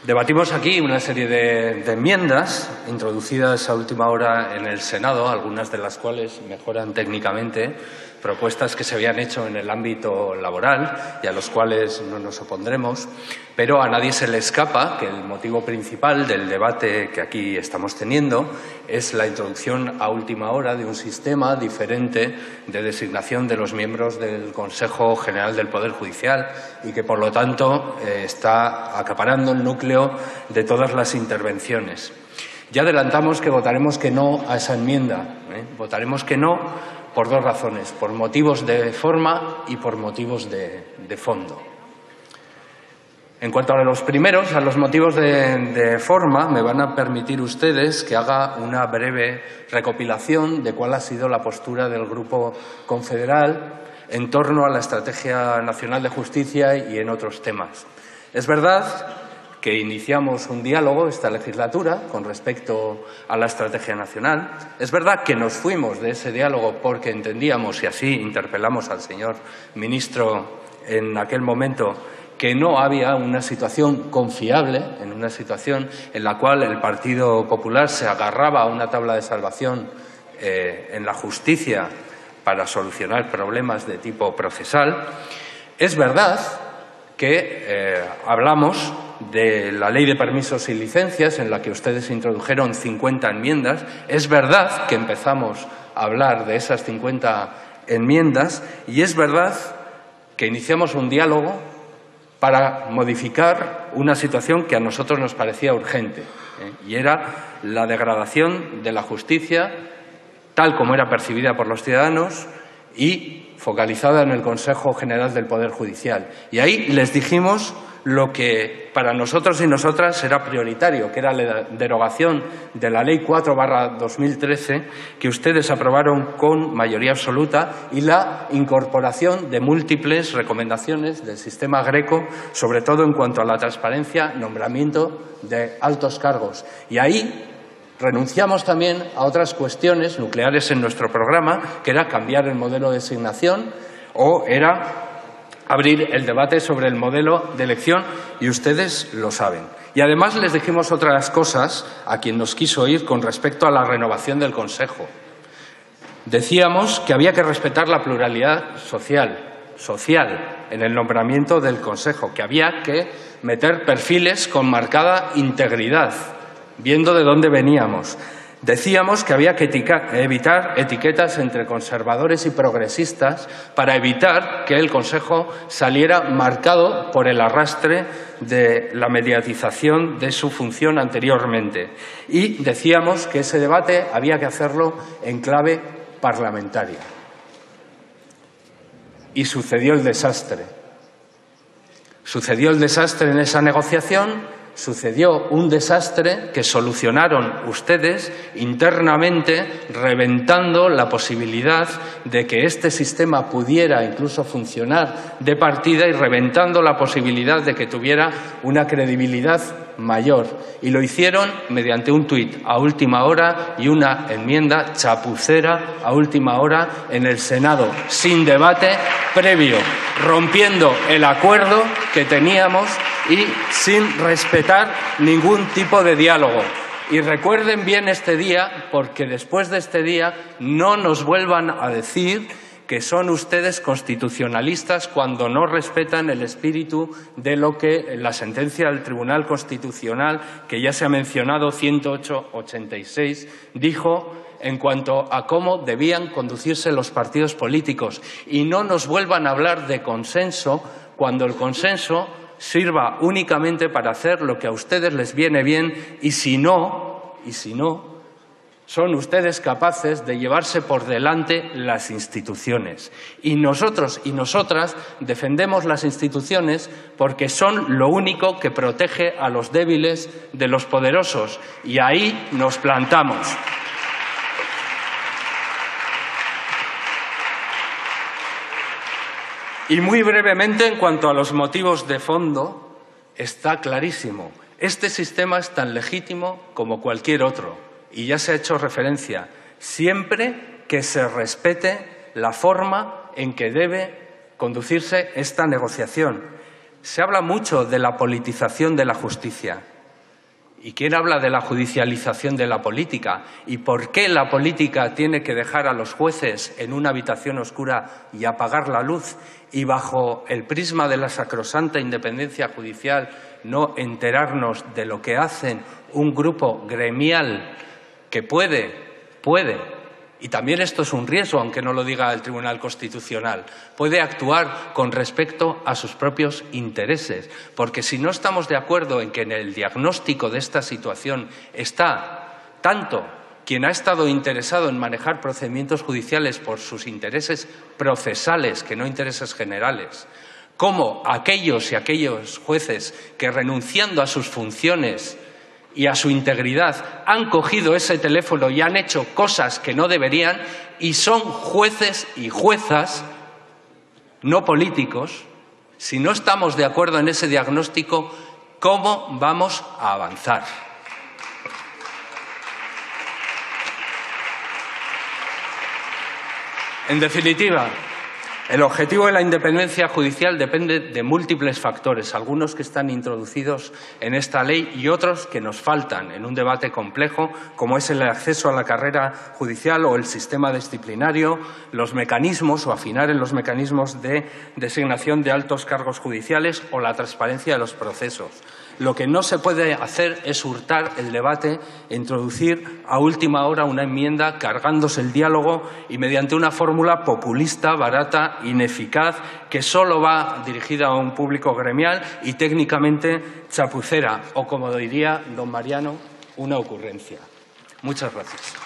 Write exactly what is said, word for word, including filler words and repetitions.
Debatimos aquí una serie de, de enmiendas introducidas a última hora en el Senado, algunas de las cuales mejoran técnicamente propuestas que se habían hecho en el ámbito laboral y a los cuales no nos opondremos, pero a nadie se le escapa que el motivo principal del debate que aquí estamos teniendo es la introducción a última hora de un sistema diferente de designación de los miembros del Consejo General del Poder Judicial y que, por lo tanto, eh, está acaparando el núcleo de todas las intervenciones. Ya adelantamos que votaremos que no a esa enmienda. ¿eh? Votaremos que no por dos razones, por motivos de forma y por motivos de, de fondo. En cuanto a los primeros, a los motivos de, de forma, me van a permitir ustedes que haga una breve recopilación de cuál ha sido la postura del Grupo Confederal en torno a la Estrategia Nacional de Justicia y en otros temas. Es verdad que iniciamos un diálogo esta legislatura con respecto a la estrategia nacional. Es verdad que nos fuimos de ese diálogo porque entendíamos, y así interpelamos al señor ministro en aquel momento, que no había una situación confiable, en una situación en la cual el Partido Popular se agarraba a una tabla de salvación eh, en la justicia para solucionar problemas de tipo procesal. Es verdad que eh, hablamos de la Ley de Permisos y Licencias, en la que ustedes introdujeron cincuenta enmiendas. Es verdad que empezamos a hablar de esas cincuenta enmiendas y es verdad que iniciamos un diálogo para modificar una situación que a nosotros nos parecía urgente, ¿eh? y era la degradación de la justicia tal como era percibida por los ciudadanos y focalizada en el Consejo General del Poder Judicial. Y ahí les dijimos lo que para nosotros y nosotras era prioritario, que era la derogación de la Ley cuatro barra dos mil trece, que ustedes aprobaron con mayoría absoluta, y la incorporación de múltiples recomendaciones del sistema Greco, sobre todo en cuanto a la transparencia, nombramiento de altos cargos. Y ahí renunciamos también a otras cuestiones nucleares en nuestro programa, que era cambiar el modelo de designación o era abrir el debate sobre el modelo de elección, y ustedes lo saben. Y además les dijimos otras cosas a quien nos quiso oír con respecto a la renovación del Consejo. Decíamos que había que respetar la pluralidad social, social en el nombramiento del Consejo, que había que meter perfiles con marcada integridad, viendo de dónde veníamos. Decíamos que había que evitar etiquetas entre conservadores y progresistas para evitar que el Consejo saliera marcado por el arrastre de la mediatización de su función anteriormente. Y decíamos que ese debate había que hacerlo en clave parlamentaria. Y sucedió el desastre. Sucedió el desastre en esa negociación. Sucedió un desastre que solucionaron ustedes internamente, reventando la posibilidad de que este sistema pudiera incluso funcionar de partida y reventando la posibilidad de que tuviera una credibilidad mayor. Y lo hicieron mediante un tuit a última hora y una enmienda chapucera a última hora en el Senado, sin debate previo, rompiendo el acuerdo que teníamos y sin respetar ningún tipo de diálogo. Y recuerden bien este día, porque después de este día no nos vuelvan a decir que son ustedes constitucionalistas cuando no respetan el espíritu de lo que la sentencia del Tribunal Constitucional, que ya se ha mencionado, ciento ocho barra ochenta y seis, dijo en cuanto a cómo debían conducirse los partidos políticos. Y no nos vuelvan a hablar de consenso cuando el consenso sirva únicamente para hacer lo que a ustedes les viene bien, y si no, y si no, son ustedes capaces de llevarse por delante las instituciones. Y nosotros y nosotras defendemos las instituciones porque son lo único que protege a los débiles de los poderosos, y ahí nos plantamos. Y muy brevemente, en cuanto a los motivos de fondo, está clarísimo. Este sistema es tan legítimo como cualquier otro, y ya se ha hecho referencia, siempre que se respete la forma en que debe conducirse esta negociación. Se habla mucho de la politización de la justicia. ¿Y quién habla de la judicialización de la política? ¿Y por qué la política tiene que dejar a los jueces en una habitación oscura y apagar la luz? Y bajo el prisma de la sacrosanta independencia judicial no enterarnos de lo que hacen un grupo gremial que puede, puede, y también esto es un riesgo, aunque no lo diga el Tribunal Constitucional, puede actuar con respecto a sus propios intereses. Porque si no estamos de acuerdo en que en el diagnóstico de esta situación está tanto quien ha estado interesado en manejar procedimientos judiciales por sus intereses procesales, que no intereses generales, como aquellos y aquellos jueces que, renunciando a sus funciones y a su integridad, han cogido ese teléfono y han hecho cosas que no deberían, y son jueces y juezas, no políticos. Si no estamos de acuerdo en ese diagnóstico, ¿cómo vamos a avanzar? En definitiva, el objetivo de la independencia judicial depende de múltiples factores, algunos que están introducidos en esta ley y otros que nos faltan en un debate complejo, como es el acceso a la carrera judicial o el sistema disciplinario, los mecanismos o afinar en los mecanismos de designación de altos cargos judiciales o la transparencia de los procesos. Lo que no se puede hacer es hurtar el debate e introducir a última hora una enmienda cargándose el diálogo y mediante una fórmula populista, barata, ineficaz, que solo va dirigida a un público gremial y técnicamente chapucera, o como diría don Mariano, una ocurrencia. Muchas gracias.